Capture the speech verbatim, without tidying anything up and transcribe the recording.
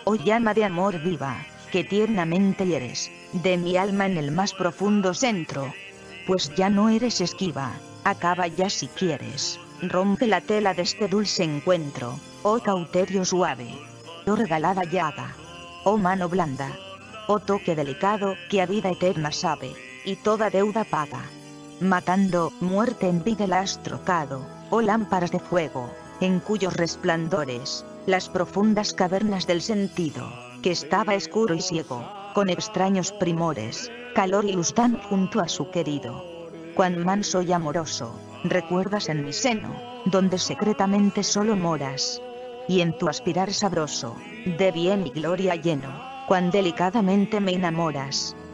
Oh llama de amor viva, que tiernamente hieres, de mi alma en el más profundo centro. Pues ya no eres esquiva, acaba ya si quieres, rompe la tela de este dulce encuentro, oh cauterio suave, oh regalada llaga, oh mano blanda, oh toque delicado que a vida eterna sabe, y toda deuda paga. Matando, muerte en vida la has trocado, oh lámparas de fuego, en cuyos resplandores, las profundas cavernas del sentido, que estaba escuro y ciego, con extraños primores, calor y luz dan junto a su querido. Cuán manso y amoroso, recuerdas en mi seno, donde secretamente solo moras. Y en tu aspirar sabroso, de bien y gloria lleno, cuán delicadamente me enamoras.